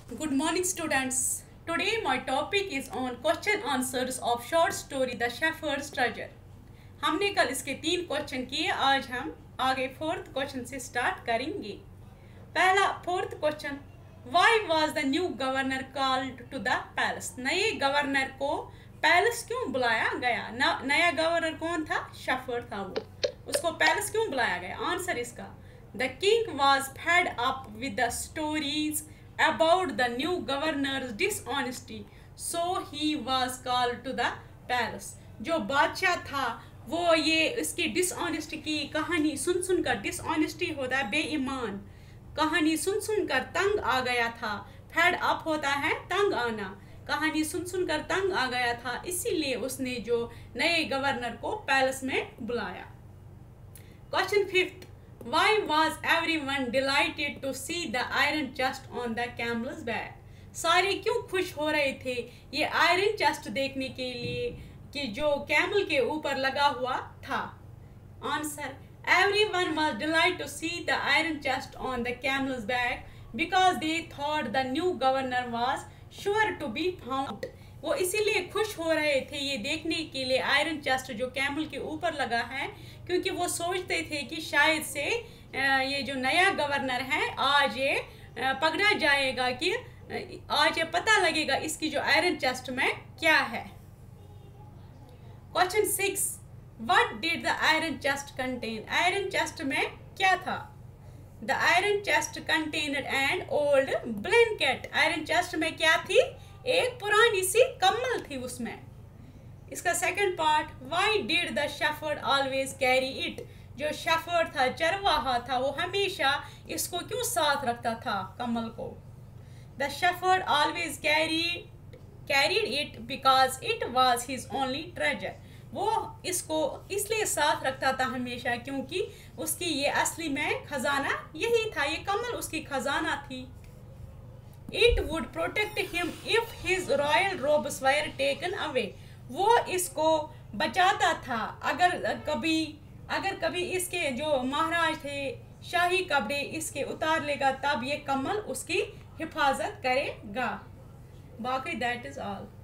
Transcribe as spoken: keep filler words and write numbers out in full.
Good morning, students. Today my topic is on question answers of short story The Shepherd's Treasure. हमने कल इसके तीन question किए, आज हम आगे फोर्थ क्वेश्चन से स्टार्ट करेंगे। पहला fourth question, Why was the new governor called to the palace? नए गवर्नर को पैलेस क्यों बुलाया गया? न, नया गवर्नर कौन था? शेफर्ड था वो, उसको पैलेस क्यों बुलाया गया? आंसर इसका, The king was fed up with the stories about the new governor's dishonesty, so he was called to the palace. जो बादशाह था वो ये इसकी डिसऑनेस्टी की कहानी सुन सुनकर, डिसऑनेस्टी होता है बेईमान, कहानी सुन सुनकर तंग आ गया था। फेड अप होता है तंग आना, कहानी सुन सुनकर तंग आ गया था, इसीलिए उसने जो नए गवर्नर को पैलेस में बुलाया। Question fifth, Why was everyone delighted to see the iron chest on the camel's back? सारे क्यों खुश हो रहे थे ये आयरन चेस्ट देखने के लिए कि जो कैमल के ऊपर लगा हुआ था? Answer, everyone was delighted to see the iron chest on the camel's back because they thought the new governor was sure to be found. वो इसीलिए खुश हो रहे थे ये देखने के लिए आयरन चेस्ट जो कैमल के ऊपर लगा है, क्योंकि वो सोचते थे कि शायद से ये जो नया गवर्नर है आज ये पकड़ा जाएगा, कि आज ये पता लगेगा इसकी जो आयरन चेस्ट में क्या है। Question six, what did the iron chest contain? Iron chest में क्या था? The iron chest contained an old blanket. Iron chest में क्या थी? एक पुरानी सी कम्बल थी उसमें। इसका second part, why did the shepherd always carry it? जो शेफर्ड था, चरवाहा था, वो हमेशा इसको क्यों साथ रखता था कम्बल को? The shepherd always carry carried it because it was his only treasure. वो इसको इसलिए साथ रखता था हमेशा क्योंकि उसकी ये असली में खजाना यही था, ये कम्बल उसकी खजाना थी। It would protect him if his royal robes were taken away. वो इसको बचाता था अगर कभी अगर कभी इसके जो महाराज थे शाही कपड़े इसके उतार लेगा, तब ये कम्बल उसकी हिफाजत करेगा। बाकी दैट इज ऑल।